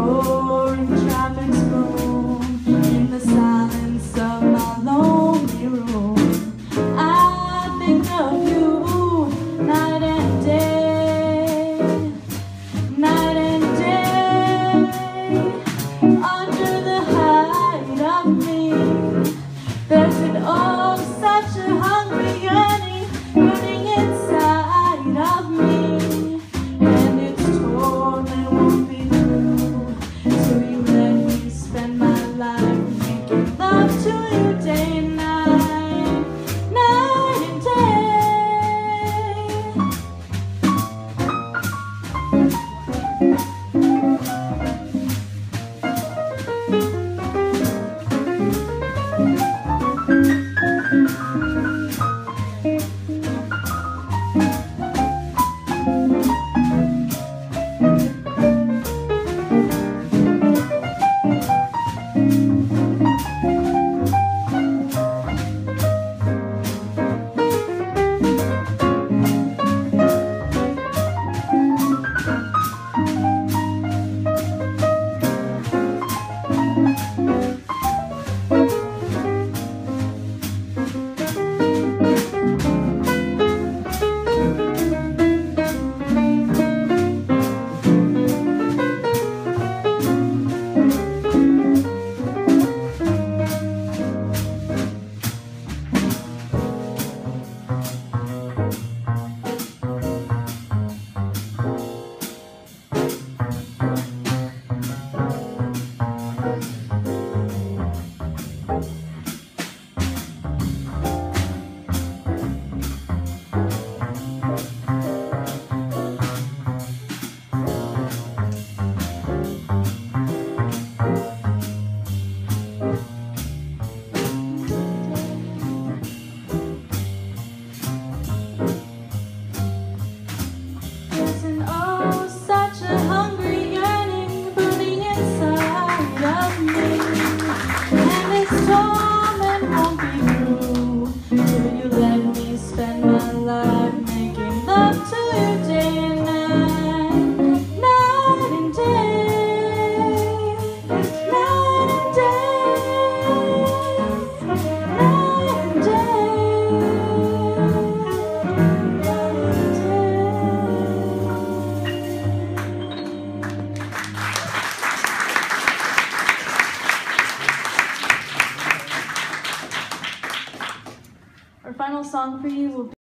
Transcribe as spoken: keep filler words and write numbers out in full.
roaring traffic's boom in the silence of my lonely room. I think of you night and day, night and day. Under the height of me, there's an oh such a hungry yearning burning inside of me, and it's torn and won't be through till you let me spend my life making love to you day and night, night and day. Our final song for you will be